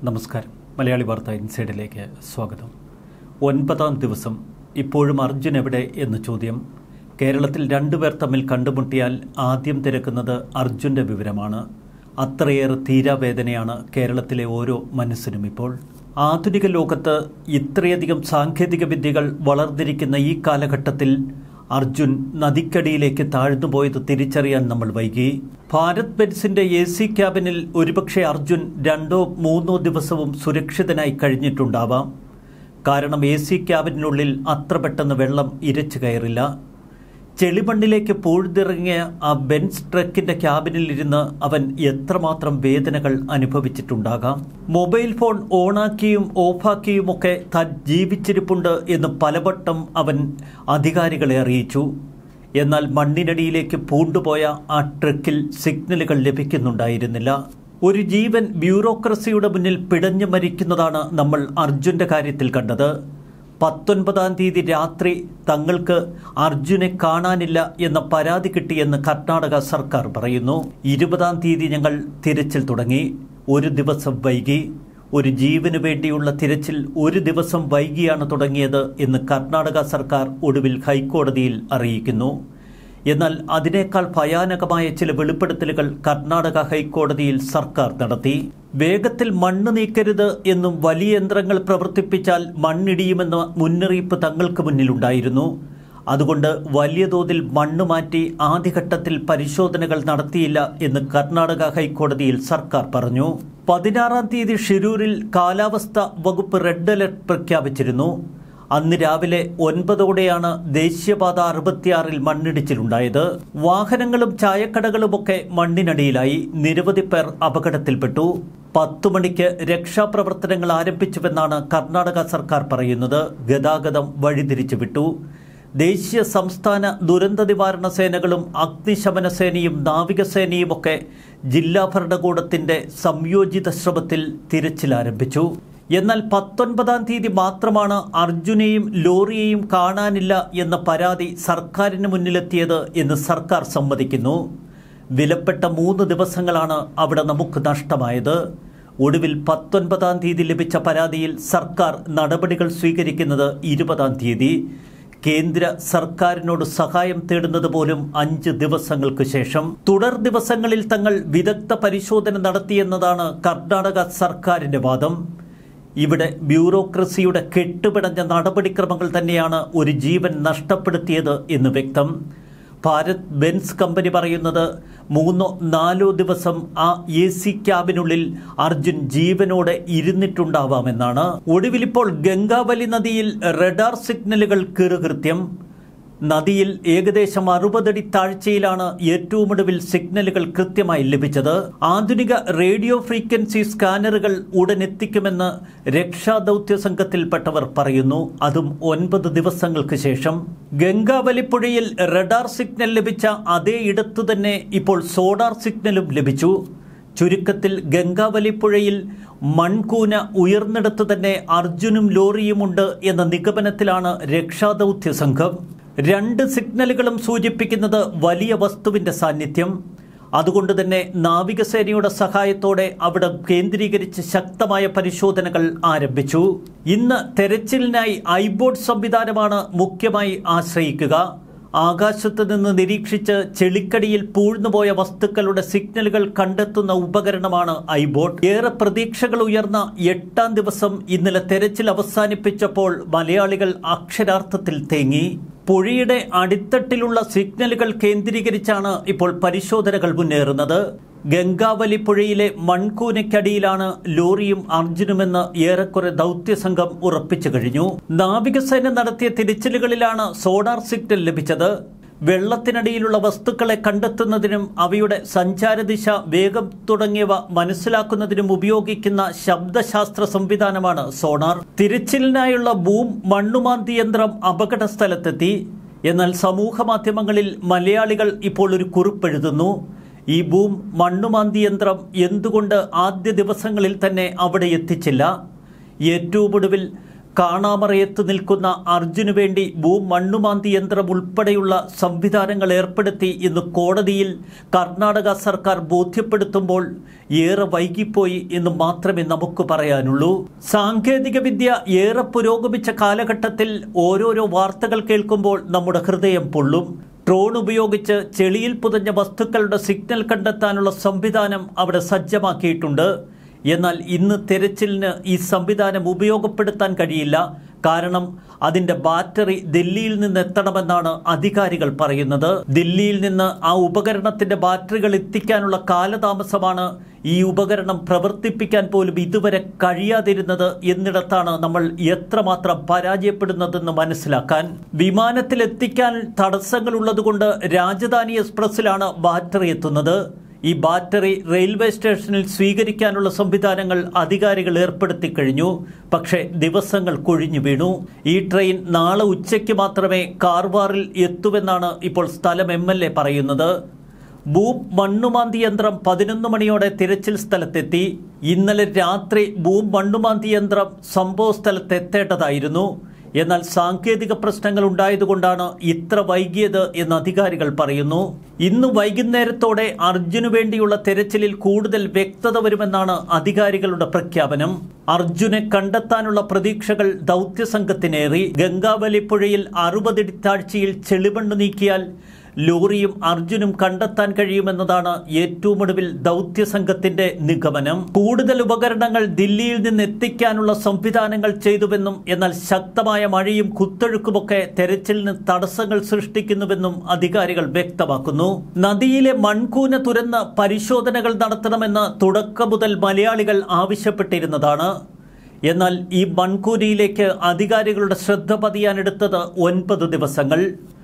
നമസ്കാരം. മലയാളി വാർത്ത ഇൻസൈഡിലേക്ക് സ്വാഗതം. 9ാം ദിവസം ഇപ്പോഴും അർജുൻ എവിടെ എന്ന ചോദ്യം. കേരളത്തിൽ രണ്ടുപേർ തമ്മിൽ കണ്ടുമുട്ടിയാൽ ആദ്യം തിരക്കുന്നത് അർജുൻ്റെ വിവരമാണ്. അത്രയേറെ തീരാവേദനയാണ് കേരളത്തിലെ ഓരോ മനസ്സിനും ഇപ്പോൾ. ആധുനിക ലോകത്ത് ഇത്രയധികം സാങ്കേതിക വിദ്യകൾ വളർന്നിരിക്കുന്ന ഈ കാലഘട്ടത്തിൽ അർജുൻ നദിക്കടിയിലേക്ക് താഴ്ന്നുപോയത് തിരിച്ചറിയാൻ നമ്മൾ വൈകി. ഭാരത് ബെൻസിന്റെ AC ക്യാബിനിൽ ഒരുപക്ഷെ അർജുൻ 2-3 ദിവസവും സുരക്ഷിതനായി കഴിഞ്ഞിട്ടുണ്ടാവാം. കാരണം AC ക്യാബിനുള്ളിൽ അത്ര പെട്ടെന്ന് വെള്ളം ഇരച്ചു കയറില്ല. ചെളിമണ്ണിലേക്ക് പൂഴ്തിറങ്ങിയ ആ ബെൻസ് ട്രക്കിന്റെ ക്യാബിനിലിരുന്ന് അവൻ എത്രമാത്രം വേദനകൾ അനുഭവിച്ചിട്ടുണ്ടാകാം. മൊബൈൽ ഫോൺ ഓണാക്കിയും ഓഫാക്കിയുമൊക്കെ താൻ ജീവിച്ചിരിപ്പുണ്ട് എന്ന് പലവട്ടം അവൻ അധികാരികളെ അറിയിച്ചു. എന്നാൽ മണ്ണിനടിയിലേക്ക് പൂണ്ടുപോയ ആ ട്രക്കിൽ സിഗ്നലുകൾ ലഭിക്കുന്നുണ്ടായിരുന്നില്ല. ഒരു ജീവൻ ബ്യൂറോക്രസിയുടെ മുന്നിൽ പിടഞ്ഞു മരിക്കുന്നതാണ് നമ്മൾ അർജുന്റെ കാര്യത്തിൽ കണ്ടത്. 19ാം തീയതി രാത്രി തങ്ങൾക്ക് അർജുനെ കാണാനില്ല എന്ന പരാതി കിട്ടിയെന്ന് കർണാടക സർക്കാർ പറയുന്നു. 20ാം തീയതി ഞങ്ങൾ തിരച്ചിൽ തുടങ്ങി. ഒരു ദിവസം വൈകി. ഒരു ജീവന് വേണ്ടിയുള്ള തിരച്ചിൽ ഒരു ദിവസം വൈകിയാണ് തുടങ്ങിയത് എന്ന് കർണാടക സർക്കാർ ഒടുവിൽ ഹൈക്കോടതിയിൽ അറിയിക്കുന്നു. എന്നാൽ അതിനേക്കാൾ ഭയാനകമായ ചില വെളിപ്പെടുത്തലുകൾ കർണാടക ഹൈക്കോടതിയിൽ സർക്കാർ നടത്തി. വേഗത്തിൽ മണ്ണ് നീക്കരുത് എന്നും വലിയ യന്ത്രങ്ങൾ പ്രവർത്തിപ്പിച്ചാൽ മണ്ണിടിയുമെന്ന മുന്നറിയിപ്പ് തങ്ങൾക്ക് മുന്നിലുണ്ടായിരുന്നു. അതുകൊണ്ട് വലിയ തോതിൽ മണ്ണ് മാറ്റി ആദ്യഘട്ടത്തിൽ പരിശോധനകൾ നടത്തിയില്ല എന്ന് കർണാടക ഹൈക്കോടതിയിൽ സർക്കാർ പറഞ്ഞു. 16ാം തീയതി ഷിരൂരിൽ കാലാവസ്ഥ വകുപ്പ് റെഡ് അലർട്ട് പ്രഖ്യാപിച്ചിരുന്നു. അന്ന് രാവിലെ 9ഓടെയാണ് ദേശീയപാത 66 മണ്ണിടിച്ചിലുണ്ടായത്. വാഹനങ്ങളും ചായക്കടകളുമൊക്കെ മണ്ണിനടിയിലായി. നിരവധി പേർ അപകടത്തിൽപ്പെട്ടു. 10 മണിക്ക് രക്ഷാപ്രവർത്തനങ്ങൾ ആരംഭിച്ചുവെന്നാണ് കർണാടക സർക്കാർ പറയുന്നത്. ഗതാഗതം വഴിതിരിച്ചു വിട്ടു. ദേശീയ സംസ്ഥാന ദുരന്ത നിവാരണ സേനകളും അഗ്നിശമന സേനയും നാവികസേനയുമൊക്കെ ജില്ലാ ഭരണകൂടത്തിന്റെ സംയോജിത ശ്രമത്തിൽ തിരച്ചിൽ ആരംഭിച്ചു. എന്നാൽ 19ാം തീയതി മാത്രമാണ് അർജുനെയും ലോറിയെയും കാണാനില്ല എന്ന പരാതി സർക്കാരിന് മുന്നിലെത്തിയത് എന്ന് സർക്കാർ സമ്മതിക്കുന്നു. വിലപ്പെട്ട 3 ദിവസങ്ങളാണ് അവിടെ നമുക്ക് നഷ്ടമായത്. ഒടുവിൽ 19ാം തീയതി ലഭിച്ച പരാതിയിൽ സർക്കാർ നടപടികൾ സ്വീകരിക്കുന്നത് 20ാം തീയതി. കേന്ദ്ര സർക്കാരിനോട് സഹായം തേടുന്നത് പോലും 5 ദിവസങ്ങൾക്ക് ശേഷം. തുടർ ദിവസങ്ങളിൽ തങ്ങൾ വിദഗ്ധ പരിശോധന നടത്തിയെന്നതാണ് കർണാടക സർക്കാരിന്റെ വാദം. ഇവിടെ ബ്യൂറോക്രസിയുടെ കെട്ടുപിടഞ്ഞ നടപടിക്രമങ്ങൾ തന്നെയാണ് ഒരു ജീവൻ നഷ്ടപ്പെടുത്തിയത് എന്ന് വ്യക്തം. ഭാരത് ബെൻസ് കമ്പനി പറയുന്നത് 3-4 ദിവസം ആ AC ക്യാബിനുള്ളിൽ അർജുൻ ജീവനോടെ ഇരുന്നിട്ടുണ്ടാവാമെന്നാണ്. ഒടുവിലിപ്പോൾ ഗംഗാവലി നദിയിൽ റഡാർ സിഗ്നലുകൾ കീറുകൃത്യം. നദിയിൽ ഏകദേശം 60 അടി താഴ്ചയിലാണ് ഏറ്റവും ഒടുവിൽ സിഗ്നലുകൾ കൃത്യമായി ലഭിച്ചത്. ആധുനിക റേഡിയോ ഫ്രീക്വൻസി സ്കാനറുകൾ ഉടൻ എത്തിക്കുമെന്ന് രക്ഷാദൌത്യ സംഘത്തിൽപ്പെട്ടവർ പറയുന്നു. അതും 9 ദിവസങ്ങൾക്ക് ശേഷം. ഗംഗാവലിപ്പുഴയിൽ റഡാർ സിഗ്നൽ ലഭിച്ച അതേ ഇടത്തു തന്നെ ഇപ്പോൾ സോഡാർ സിഗ്നലും ലഭിച്ചു. ചുരുക്കത്തിൽ ഗംഗാവലിപ്പുഴയിൽ മൺകൂന ഉയർന്നിടത്ത് തന്നെ അർജുനും ലോറിയുമുണ്ട് എന്ന നിഗമനത്തിലാണ് രക്ഷാദൌത്യ സംഘം. 2 സിഗ്നലുകളും സൂചിപ്പിക്കുന്നത് വലിയ വസ്തുവിന്റെ സാന്നിധ്യം. അതുകൊണ്ട് തന്നെ നാവികസേനയുടെ സഹായത്തോടെ അവിടെ കേന്ദ്രീകരിച്ച് ശക്തമായ പരിശോധനകൾ ആരംഭിച്ചു. ഇന്ന് തെരച്ചിലിനായി ഐബോട്ട് സംവിധാനമാണ് മുഖ്യമായി ആശ്രയിക്കുക. ആകാശത്ത് നിന്ന് നിരീക്ഷിച്ച് ചെളിക്കടിയിൽ പൂഴ്ന്നുപോയ വസ്തുക്കളുടെ സിഗ്നലുകൾ കണ്ടെത്തുന്ന ഉപകരണമാണ് ഐബോട്ട്. ഏറെ പ്രതീക്ഷകൾ ഉയർന്ന 8ാം ദിവസം ഇന്നലെ തെരച്ചിൽ അവസാനിപ്പിച്ചപ്പോൾ മലയാളികൾ അക്ഷരാർത്ഥത്തിൽ തേങ്ങി. പുഴയുടെ അടിത്തട്ടിലുള്ള സിഗ്നലുകൾ കേന്ദ്രീകരിച്ചാണ് ഇപ്പോൾ പരിശോധനകൾ മുന്നേറുന്നത്. ഗംഗാവലി പുഴയിലെ മൺകൂനയ്ക്കടിയിലാണ് ലോറിയും അർജുനുമെന്ന് ഏറെക്കുറെ ദൗത്യസംഘം ഉറപ്പിച്ചു കഴിഞ്ഞു. നാവികസേന നടത്തിയ തിരച്ചിലുകളിലാണ് സോഡാർ സിഗ്നൽ ലഭിച്ചത്. വെള്ളത്തിനടിയിലുള്ള വസ്തുക്കളെ കണ്ടെത്തുന്നതിനും അവയുടെ സഞ്ചാരദിശ, വേഗം തുടങ്ങിയവ മനസ്സിലാക്കുന്നതിനും ഉപയോഗിക്കുന്ന ശബ്ദശാസ്ത്ര സംവിധാനമാണ് സോണാർ. തിരച്ചിലിനായുള്ള ബൂം മണ്ണുമാന്തി യന്ത്രം അപകട സ്ഥലത്തെത്തി. എന്നാൽ സമൂഹ മാധ്യമങ്ങളിൽ മലയാളികൾ ഇപ്പോൾ ഒരു കുറിപ്പെഴുതുന്നു. ഈ ബൂം മണ്ണുമാന്തി യന്ത്രം എന്തുകൊണ്ട് ആദ്യ ദിവസങ്ങളിൽ തന്നെ അവിടെ എത്തിച്ചില്ല? ഏറ്റവും ഒടുവിൽ കാണാമറയത്ത് നിൽക്കുന്ന അർജുന് വേണ്ടി ഭൂമണ്ണുമാന്തി യന്ത്രം ഉൾപ്പെടെയുള്ള സംവിധാനങ്ങൾ ഏർപ്പെടുത്തി ഇന്ന് കോടതിയിൽ കർണാടക സർക്കാർ ബോധ്യപ്പെടുത്തുമ്പോൾ ഏറെ വൈകിപ്പോയി എന്ന് മാത്രമേ നമുക്ക് പറയാനുള്ളൂ. സാങ്കേതികവിദ്യ ഏറെ പുരോഗമിച്ച കാലഘട്ടത്തിൽ ഓരോരോ വാർത്തകൾ കേൾക്കുമ്പോൾ നമ്മുടെ ഹൃദയം പൊള്ളും. ഡ്രോൺ ഉപയോഗിച്ച് ചെളിയിൽ പുതഞ്ഞ വസ്തുക്കളുടെ സിഗ്നൽ കണ്ടെത്താനുള്ള സംവിധാനം അവിടെ സജ്ജമാക്കിയിട്ടുണ്ട്. എന്നാൽ ഇന്ന് തെരച്ചിലിന് ഈ സംവിധാനം ഉപയോഗപ്പെടുത്താൻ കഴിയില്ല. കാരണം അതിൻ്റെ ബാറ്ററി ദില്ലിയിൽ നിന്ന് എത്തണമെന്നാണ് അധികാരികൾ പറയുന്നത്. ദില്ലിയിൽ നിന്ന് ആ ഉപകരണത്തിൻ്റെ ബാറ്ററികൾ എത്തിക്കാനുള്ള കാലതാമസമാണ് ഈ ഉപകരണം പ്രവർത്തിപ്പിക്കാൻ പോലും ഇതുവരെ കഴിയാതിരുന്നത് എന്നിടത്താണ് നമ്മൾ എത്രമാത്രം പരാജയപ്പെടുന്നതെന്ന് മനസ്സിലാക്കാൻ. വിമാനത്തിൽ എത്തിക്കാൻ തടസ്സങ്ങൾ ഉള്ളതുകൊണ്ട് രാജധാനി എക്സ്പ്രസ്സിലാണ് ബാറ്ററി എത്തുന്നത്. ഈ ബാറ്ററി റെയിൽവേ സ്റ്റേഷനിൽ സ്വീകരിക്കാനുള്ള സംവിധാനങ്ങൾ അധികാരികൾ ഏർപ്പെടുത്തി കഴിഞ്ഞു. പക്ഷേ ദിവസങ്ങൾ കൊഴിഞ്ഞു വീണു. ഈ ട്രെയിൻ നാളെ ഉച്ചയ്ക്ക് മാത്രമേ കാർവാറിൽ എത്തുമെന്നാണ് ഇപ്പോൾ സ്ഥലം MLA പറയുന്നത്. ഭൂമണ്ണുമാന്തി യന്ത്രം 11 മണിയോടെ തിരച്ചിൽ സ്ഥലത്തെത്തി. ഇന്നലെ രാത്രി ഭൂമണ്ണുമാന്തി യന്ത്രം സംഭവ സ്ഥലത്തെത്തേണ്ടതായിരുന്നു. എന്നാൽ സാങ്കേതിക പ്രശ്നങ്ങൾ ഉണ്ടായതുകൊണ്ടാണ് ഇത്ര വൈകിയത് എന്ന് അധികാരികൾ പറയുന്നു. ഇന്ന് വൈകുന്നേരത്തോടെ അർജുനു വേണ്ടിയുള്ള തെരച്ചിലിൽ കൂടുതൽ വ്യക്തത വരുമെന്നാണ് അധികാരികളുടെ പ്രഖ്യാപനം. അർജുനെ കണ്ടെത്താനുള്ള പ്രതീക്ഷകൾ ദൗത്യസംഘത്തിനേറി. ഗംഗാവലി പുഴയിൽ 60 അടി താഴ്ചയിൽ ചെളിമണ്ണ് നീക്കിയാൽ ലോറിയും അർജുനും കണ്ടെത്താൻ കഴിയുമെന്നതാണ് ഏറ്റവും ഒടുവിൽ ദൗത്യസംഘത്തിന്റെ നിഗമനം. കൂടുതൽ ഉപകരണങ്ങൾ ദില്ലിയിൽ നിന്ന് എത്തിക്കാനുള്ള സംവിധാനങ്ങൾ ചെയ്തുവെന്നും എന്നാൽ ശക്തമായ മഴയും കുത്തൊഴുക്കുമൊക്കെ തെരച്ചിലിന് തടസ്സങ്ങൾ സൃഷ്ടിക്കുന്നുവെന്നും അധികാരികൾ വ്യക്തമാക്കുന്നു. നദിയിലെ മൺകൂന തുരന്ന് പരിശോധനകൾ നടത്തണമെന്ന് തുടക്കം മുതൽ മലയാളികൾ ആവശ്യപ്പെട്ടിരുന്നതാണ്. എന്നാൽ ഈ മൺകൂനയിലേക്ക് അധികാരികളുടെ ശ്രദ്ധ പതിയാനെടുത്തത് 9 ദിവസങ്ങൾ.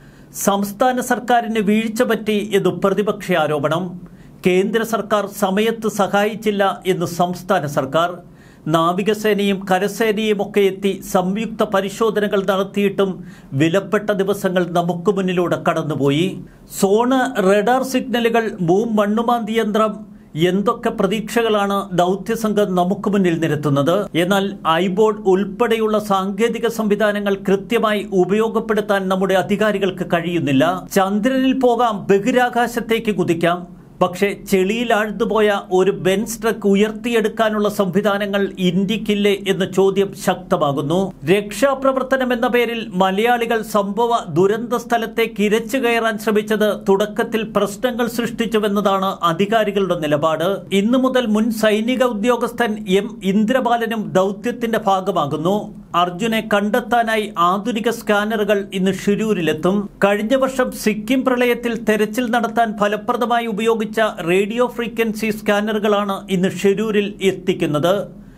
സംസ്ഥാന സർക്കാരിന് വീഴ്ച പറ്റി എന്ന് പ്രതിപക്ഷ ആരോപണം. കേന്ദ്ര സർക്കാർ സമയത്ത് സഹായിച്ചില്ല എന്ന് സംസ്ഥാന സർക്കാർ. നാവികസേനയും കരസേനയും ഒക്കെ എത്തി സംയുക്ത പരിശോധനകൾ നടത്തിയിട്ടും വിലപ്പെട്ട ദിവസങ്ങൾ നമുക്ക് മുന്നിലൂടെ കടന്നുപോയി. സോണ്, റഡാർ സിഗ്നലുകൾ, ഭൂമണ്ണുമാന്തി യന്ത്രം, എന്തൊക്കെ പ്രതീക്ഷകളാണ് ദൗത്യസംഘം നമുക്ക് മുന്നിൽ നിരത്തുന്നത്. എന്നാൽ ഐബോർഡ് ഉൾപ്പെടെയുള്ള സാങ്കേതിക സംവിധാനങ്ങൾ കൃത്യമായി ഉപയോഗപ്പെടുത്താൻ നമ്മുടെ അധികാരികൾക്ക് കഴിയുന്നില്ല. ചന്ദ്രനിൽ പോകാം, ബഹിരാകാശത്തേക്ക് കുതിക്കാം. പക്ഷേ ചെളിയിൽ ആഴ്ന്നുപോയ ഒരു ബെൻസ് ട്രക്ക് ഉയർത്തിയെടുക്കാനുള്ള സംവിധാനങ്ങൾ ഇന്ത്യക്കില്ലേ എന്ന ചോദ്യം ശക്തമാകുന്നു. രക്ഷാപ്രവർത്തനം എന്ന പേരിൽ മലയാളികൾ സംഭവ ദുരന്ത സ്ഥലത്തേക്ക് ഇരച്ചു കയറാൻ ശ്രമിച്ചത് തുടക്കത്തിൽ പ്രശ്നങ്ങൾ സൃഷ്ടിച്ചുവെന്നതാണ് അധികാരികളുടെ നിലപാട്. ഇന്നു മുതൽ മുൻ സൈനിക ഉദ്യോഗസ്ഥൻ M. ഇന്ദ്രബാലനും ദൗത്യത്തിന്റെ ഭാഗമാകുന്നു. അർജുനെ കണ്ടെത്താനായി ആധുനിക സ്കാനറുകൾ ഇന്ന് ഷിരൂരിലെത്തും. കഴിഞ്ഞ വർഷം സിക്കിം പ്രളയത്തിൽ തെരച്ചിൽ നടത്താൻ ഫലപ്രദമായി ഉപയോഗിച്ച റേഡിയോ ഫ്രീക്വൻസി സ്കാനറുകളാണ് ഇന്ന് ഷിരൂരിൽ എത്തിക്കുന്നത്.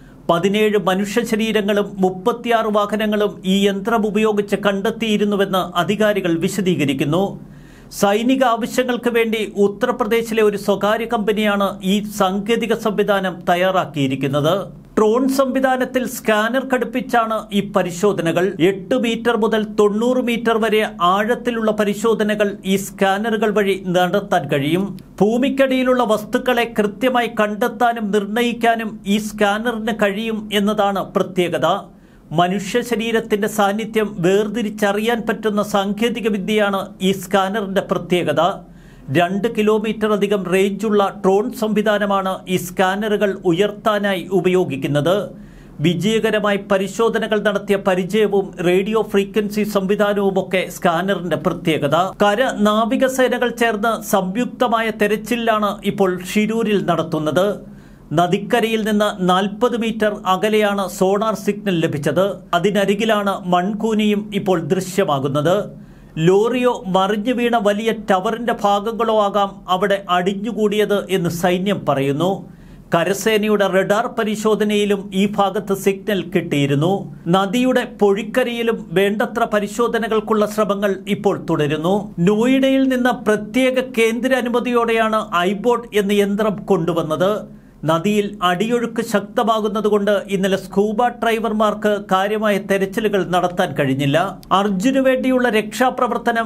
17 മനുഷ്യ ശരീരങ്ങളും 36 വാഹനങ്ങളും ഈ യന്ത്രം ഉപയോഗിച്ച് കണ്ടെത്തിയിരുന്നുവെന്ന് അധികാരികൾ വിശദീകരിക്കുന്നു. സൈനിക ആവശ്യങ്ങൾക്ക് വേണ്ടി ഉത്തർപ്രദേശിലെ ഒരു സ്വകാര്യ കമ്പനിയാണ് ഈ സാങ്കേതിക സംവിധാനം തയ്യാറാക്കിയിരിക്കുന്നത്. ഡ്രോൺ സംവിധാനത്തിൽ സ്കാനർ ഘടിപ്പിച്ചാണ് ഈ പരിശോധനകൾ. 8 മീറ്റർ മുതൽ 90 മീറ്റർ വരെ ആഴത്തിലുള്ള പരിശോധനകൾ ഈ സ്കാനറുകൾ വഴി നടത്താൻ കഴിയും. ഭൂമിക്കടിയിലുള്ള വസ്തുക്കളെ കൃത്യമായി കണ്ടെത്താനും നിർണയിക്കാനും ഈ സ്കാനറിന് കഴിയും എന്നതാണ് പ്രത്യേകത. മനുഷ്യ ശരീരത്തിന്റെ സാന്നിധ്യം വേർതിരിച്ചറിയാൻ പറ്റുന്ന സാങ്കേതിക വിദ്യയാണ് ഈ സ്കാനറിന്റെ പ്രത്യേകത. 2 കിലോമീറ്ററിലധികം റേഞ്ചുള്ള ഡ്രോൺ സംവിധാനമാണ് ഈ സ്കാനറുകൾ ഉയർത്താനായി ഉപയോഗിക്കുന്നത്. വിജയകരമായി പരിശോധനകൾ നടത്തിയ പരിചയവും റേഡിയോ ഫ്രീക്വൻസി സംവിധാനവുമൊക്കെ സ്കാനറിന്റെ പ്രത്യേകത. കര നാവികസേനകൾ ചേർന്ന് സംയുക്തമായ തെരച്ചിലാണ് ഇപ്പോൾ ഷിരൂരിൽ നടത്തുന്നത്. നദിക്കരയിൽ നിന്ന് 40 മീറ്റർ അകലെയാണ് സോണാർ സിഗ്നൽ ലഭിച്ചത്. അതിനരികിലാണ് മൺകൂനിയും ഇപ്പോൾ ദൃശ്യമാകുന്നത്. ലോറിയോ മറിഞ്ഞു വീണ വലിയ ടവറിന്റെ ഭാഗങ്ങളോ ആകാം അവിടെ അടിഞ്ഞുകൂടിയത് എന്ന് സൈന്യം പറയുന്നു. കരസേനയുടെ റഡാർ പരിശോധനയിലും ഈ ഭാഗത്ത് സിഗ്നൽ കിട്ടിയിരുന്നു. നദിയുടെ പൊഴിക്കരയിലും വേണ്ടത്ര പരിശോധനകൾക്കുള്ള ശ്രമങ്ങൾ ഇപ്പോൾ തുടരുന്നു. നോയിഡയിൽ നിന്ന് പ്രത്യേക കേന്ദ്ര അനുമതിയോടെയാണ് ഐബോർഡ് എന്ന യന്ത്രം കൊണ്ടുവന്നത്. നദിയിൽ അടിയൊഴുക്ക് ശക്തമാകുന്നതുകൊണ്ട് ഇന്നലെ സ്കൂബ ഡ്രൈവർമാർക്ക് കാര്യമായ തെരച്ചിലുകൾ നടത്താൻ കഴിഞ്ഞില്ല. അർജുന് വേണ്ടിയുള്ള രക്ഷാപ്രവർത്തനം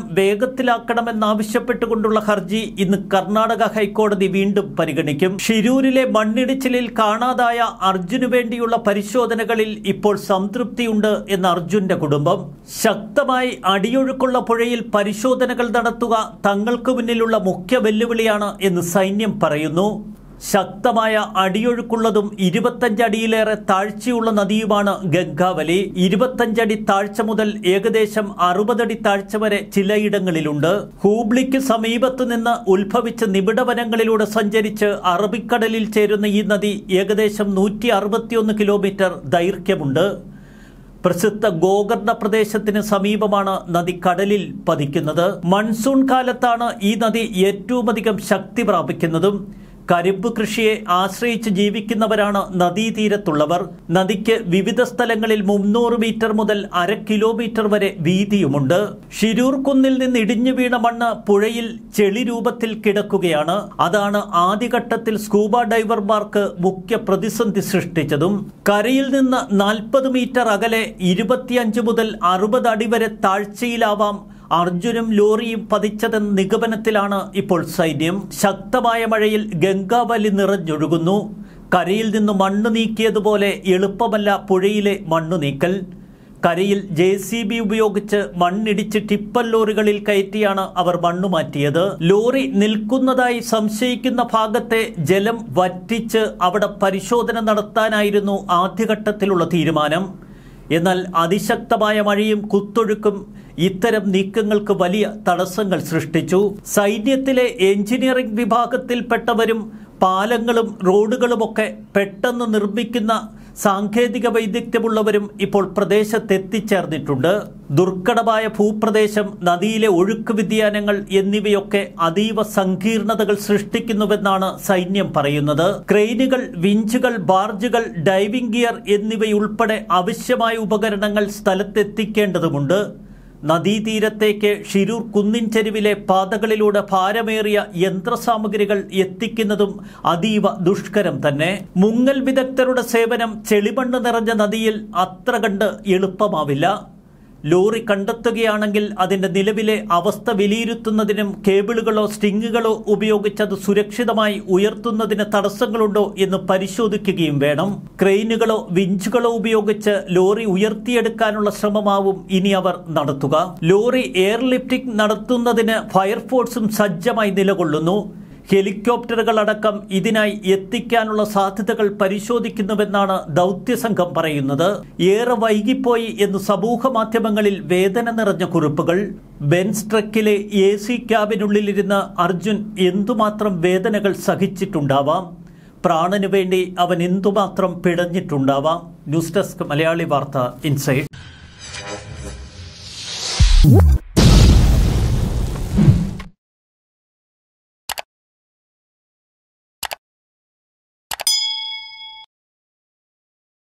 വേഗത്തിലാക്കണമെന്നാവശ്യപ്പെട്ടുകൊണ്ടുള്ള ഹർജി ഇന്ന് കർണാടക ഹൈക്കോടതി വീണ്ടും പരിഗണിക്കും. ഷിരൂരിലെ മണ്ണിടിച്ചിലിൽ കാണാതായ അർജുന് വേണ്ടിയുള്ള പരിശോധനകളിൽ ഇപ്പോൾ സംതൃപ്തിയുണ്ട് എന്ന് അർജുന്റെ കുടുംബം. ശക്തമായി അടിയൊഴുക്കുള്ള പുഴയിൽ പരിശോധനകൾ നടത്തുക തങ്ങൾക്ക് മുന്നിലുള്ള മുഖ്യ വെല്ലുവിളിയാണ് എന്ന് സൈന്യം പറയുന്നു. ശക്തമായ അടിയൊഴുക്കുള്ളതും 25 അടിയിലേറെ താഴ്ചയുള്ള നദിയുമാണ് ഗംഗാവലി. 25 അടി താഴ്ച മുതൽ ഏകദേശം 60 അടി താഴ്ച വരെ ചിലയിടങ്ങളിലുണ്ട്. ഹൂബ്ലിക്ക് സമീപത്തു നിന്ന് ഉത്ഭവിച്ച് നിബിഡവനങ്ങളിലൂടെ സഞ്ചരിച്ച് അറബിക്കടലിൽ ചേരുന്ന ഈ നദി ഏകദേശം 161 കിലോമീറ്റർ ദൈർഘ്യമുണ്ട്. പ്രസിദ്ധ ഗോകർണ പ്രദേശത്തിന് സമീപമാണ് നദി കടലിൽ പതിക്കുന്നത്. മൺസൂൺ കാലത്താണ് ഈ നദി ഏറ്റവുമധികം ശക്തി പ്രാപിക്കുന്നതും. കരിമ്പ് കൃഷിയെ ആശ്രയിച്ച് ജീവിക്കുന്നവരാണ് നദീതീരത്തുള്ളവർ. നദിക്ക് വിവിധ സ്ഥലങ്ങളിൽ 300 മീറ്റർ മുതൽ 1/2 കിലോമീറ്റർ വരെ വീതിയുമുണ്ട്. ഷിരൂർ കുന്നിൽ നിന്ന് ഇടിഞ്ഞു വീണ മണ്ണ് പുഴയിൽ ചെളി രൂപത്തിൽ കിടക്കുകയാണ്. അതാണ് ആദ്യഘട്ടത്തിൽ സ്കൂബ ഡൈവർമാർക്ക് മുഖ്യ പ്രതിസന്ധി സൃഷ്ടിച്ചതും. കരയിൽ നിന്ന് 40 മീറ്റർ അകലെ 25 മുതൽ 60 അടി വരെ താഴ്ചയിലാവാം അർജുനും ലോറിയും പതിച്ചതെന്ന നിഗമനത്തിലാണ് ഇപ്പോൾ സൈന്യം. ശക്തമായ മഴയിൽ ഗംഗാവലി നിറഞ്ഞൊഴുകുന്നു. കരയിൽ നിന്ന് മണ്ണ് നീക്കിയതുപോലെ എളുപ്പമല്ല പുഴയിലെ മണ്ണ് നീക്കൽ. കരയിൽ JCB ഉപയോഗിച്ച് മണ്ണിടിച്ച് ടിപ്പർ ലോറികളിൽ കയറ്റിയാണ് അവർ മണ്ണ് മാറ്റിയത്. ലോറി നിൽക്കുന്നതായി സംശയിക്കുന്ന ഭാഗത്തെ ജലം വറ്റിച്ച് അവിടെ പരിശോധന നടത്താനായിരുന്നു ആദ്യഘട്ടത്തിലുള്ള തീരുമാനം. എന്നാൽ അതിശക്തമായ മഴയും കുത്തൊഴുക്കും ഇത്തരം നീക്കങ്ങൾക്ക് വലിയ തടസ്സങ്ങൾ സൃഷ്ടിച്ചു. സൈന്യത്തിലെ എഞ്ചിനീയറിംഗ് വിഭാഗത്തിൽപ്പെട്ടവരും പാലങ്ങളും റോഡുകളുമൊക്കെ പെട്ടെന്ന് നിർമ്മിക്കുന്ന സാങ്കേതിക വൈദഗ്ധ്യമുള്ളവരും ഇപ്പോൾ പ്രദേശത്തെത്തിച്ചേർന്നിട്ടുണ്ട്. ദുർഘടമായ ഭൂപ്രദേശം, നദിയിലെ ഒഴുക്ക് വ്യതിയാനങ്ങൾ എന്നിവയൊക്കെ അതീവ സങ്കീർണതകൾ സൃഷ്ടിക്കുന്നുവെന്നാണ് സൈന്യം പറയുന്നത്. ക്രെയിനുകൾ, വിഞ്ചുകൾ, ബാർജുകൾ, ഡൈവിംഗ് ഗിയർ എന്നിവയുൾപ്പെടെ ആവശ്യമായ ഉപകരണങ്ങൾ സ്ഥലത്തെത്തിക്കേണ്ടതുണ്ട്. നദീതീരത്തേക്ക് ഷിരൂർ കുന്നിൻ ചെരുവിലെ പാതകളിലൂടെ ഭാരമേറിയ യന്ത്രസാമഗ്രികൾ എത്തിക്കുന്നതും അതീവ ദുഷ്കരം തന്നെ. മുങ്ങൽ വിദഗ്ധരുടെ സേവനം ചെളിമണ്ണ് നിറഞ്ഞ നദിയിൽ അത്ര കണ്ട് എളുപ്പമാവില്ല. ലോറി കണ്ടെത്തുകയാണെങ്കിൽ അതിന്റെ നിലവിലെ അവസ്ഥ വിലയിരുത്തുന്നതിനും കേബിളുകളോ സ്റ്റിങ്ങുകളോ ഉപയോഗിച്ച് അത് സുരക്ഷിതമായി ഉയർത്തുന്നതിന് തടസ്സങ്ങളുണ്ടോ എന്ന് പരിശോധിക്കുകയും വേണം. ക്രെയിനുകളോ വിഞ്ചുകളോ ഉപയോഗിച്ച് ലോറി ഉയർത്തിയെടുക്കാനുള്ള ശ്രമമാവും ഇനി അവർ നടത്തുക. ലോറി എയർലിഫ്റ്റിംഗ് നടത്തുന്നതിന് ഫയർഫോഴ്സും സജ്ജമായി നിലകൊള്ളുന്നു. ഹെലികോപ്റ്ററുകളടക്കം ഇതിനായി എത്തിക്കാനുള്ള സാധ്യതകൾ പരിശോധിക്കുന്നുവെന്നാണ് ദൗത്യസംഘം പറയുന്നത്. ഏറെ വൈകിപ്പോയി എന്ന് സമൂഹ മാധ്യമങ്ങളിൽ വേദന നിറഞ്ഞ കുറിപ്പുകൾ. ബെൻസ് ട്രക്കിലെ AC ക്യാബിനുള്ളിലിരുന്ന് അർജുൻ എന്തുമാത്രം വേദനകൾ സഹിച്ചിട്ടുണ്ടാവാം. പ്രാണനു വേണ്ടി അവൻ എന്തുമാത്രം പിടഞ്ഞിട്ടുണ്ടാവാം. ന്യൂസ് ഡെസ്ക് മലയാളി വാർത്ത ഇൻസൈഡ്.